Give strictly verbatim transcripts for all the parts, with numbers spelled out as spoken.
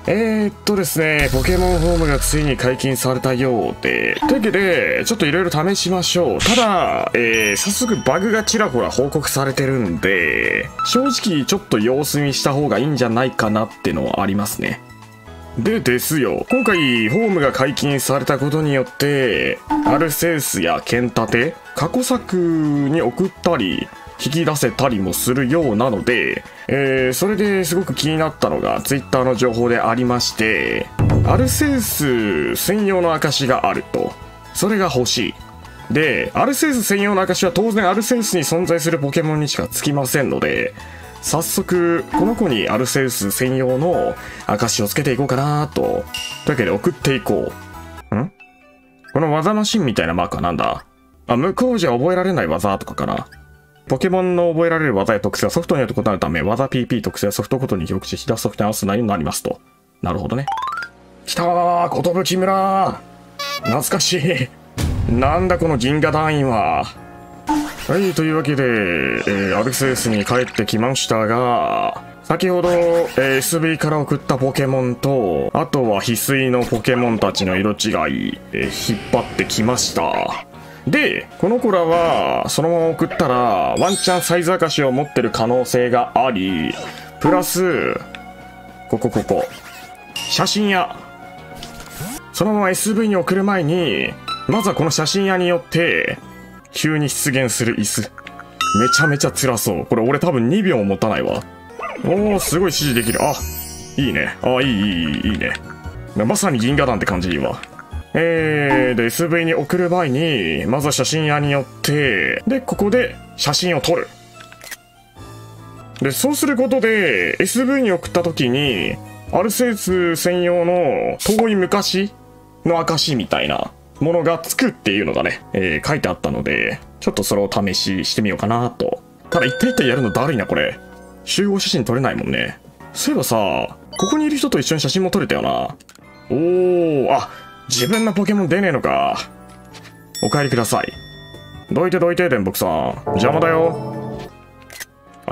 えーっとですね、ポケモンホームがついに解禁されたようで、というわけで、ちょっといろいろ試しましょう。ただ、えー、早速バグがちらほら報告されてるんで、正直ちょっと様子見した方がいいんじゃないかなってのはありますね。でですよ、今回ホームが解禁されたことによって、アルセウスや剣立て、過去作に送ったり、引き出せたりもするようなので、えー、それですごく気になったのが Twitter の情報でありまして、アルセウス専用の証があると。それが欲しい。で、アルセウス専用の証は当然アルセウスに存在するポケモンにしかつきませんので、早速この子にアルセウス専用の証をつけていこうかなと。というわけで送っていこう。ん？この技マシンみたいなマークはなんだ？あ、向こうじゃ覚えられない技とかかな。ポケモンの覚えられる技や特性はソフトによって異なるため、技 ピーピー 特性はソフトごとに記録し、引き出すソフトに合わせないようになりますと。なるほどね。きたー、ことぶき村。懐かしい。なんだこの銀河団員は。はい、というわけで、えー、アルセウスに帰ってきましたが、先ほど、えー、エスブイ から送ったポケモンと、あとは翡翠のポケモンたちの色違い、えー、引っ張ってきました。で、この子らは、そのまま送ったら、ワンチャンサイズ証を持ってる可能性があり、プラス、ここここ、写真屋。そのまま エスブイ に送る前に、まずはこの写真屋によって、急に出現する椅子。めちゃめちゃ辛そう。これ俺多分にびょうも持たないわ。おー、すごい指示できる。あ、いいね。あ、いい、いい、いいね。まさに銀河団って感じいいわ。えー、で、エスブイ に送る前に、まずは写真屋によって、で、ここで写真を撮る。で、そうすることで、エスブイ に送った時に、アルセウス専用の遠い昔の証みたいなものがつくっていうのがね、えー、書いてあったので、ちょっとそれを試ししてみようかなと。ただ、一体一体やるのだるいな、これ。集合写真撮れないもんね。そういえばさ、ここにいる人と一緒に写真も撮れたよな。おー、あ、自分のポケモン出ねえのか。お帰りください。どいてどいて、電木さん。邪魔だよ。はい。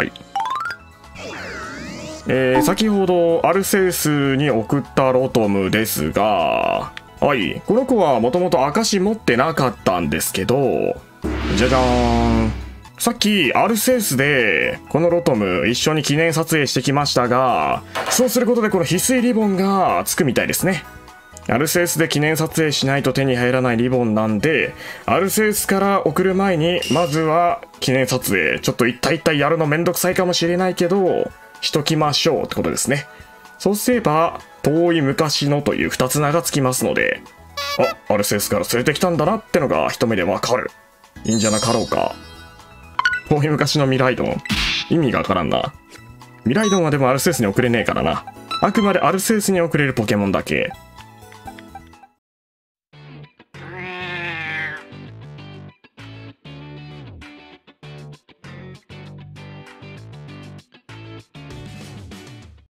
えー、先ほどアルセウスに送ったロトムですが、はい。この子はもともと証持ってなかったんですけど、じゃじゃーん。さっきアルセウスでこのロトム一緒に記念撮影してきましたが、そうすることでこの翡翠リボンがつくみたいですね。アルセウスで記念撮影しないと手に入らないリボンなんで、アルセウスから送る前に、まずは記念撮影。ちょっと一体一体やるのめんどくさいかもしれないけど、しときましょうってことですね。そうすれば、遠い昔のという二つ名がつきますので、あ、アルセウスから連れてきたんだなってのが一目でわかる。いいんじゃなかろうか。遠い昔の未来ドン。意味がわからんな。未来ドンはでもアルセウスに送れねえからな。あくまでアルセウスに送れるポケモンだけ。